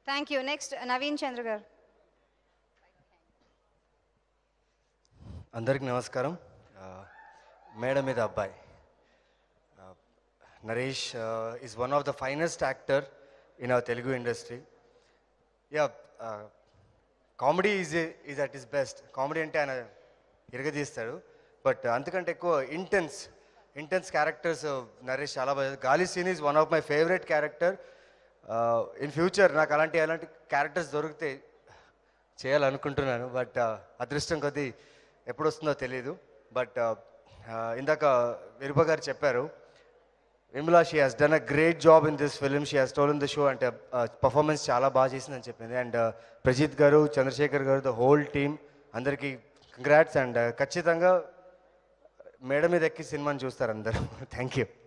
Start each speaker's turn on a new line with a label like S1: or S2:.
S1: Thank you. Next Naveen Chandra గారు.
S2: అందరికి నమస్కారం. Meda Meeda Abbayi Naresh is one of the finest actor in our Telugu industry. Yeah, comedy is at its best. Comedy అంటే ఆయన ఇరగదీస్తాడు, but అంతకంటే ఎక్కువ ఇంటెన్స్ క్యారెక్టర్స్ నరేష్ చాలా బాగా. Gaali Seenu is one of my favourite character. In future నాకు అలాంటి క్యారెక్టర్స్ దొరికితే చేయాలనుకుంటున్నాను, బట్ అదృష్టం కొద్దీ ఎప్పుడు వస్తుందో తెలియదు. బట్ ఇందాక విరుప గారు చెప్పారు, Vimala she has done a great job in this film, she has stolen the show అంటే పర్ఫార్మెన్స్ చాలా బాగా చేసిందని చెప్పింది. అండ్ ప్రజిత్ గారు, చంద్రశేఖర్ గారు, ద హోల్ టీమ్ అందరికీ కంగ్రాట్స్. అండ్ ఖచ్చితంగా మేడ మీద ఎక్కి సినిమాని చూస్తారు అందరూ. Thank you.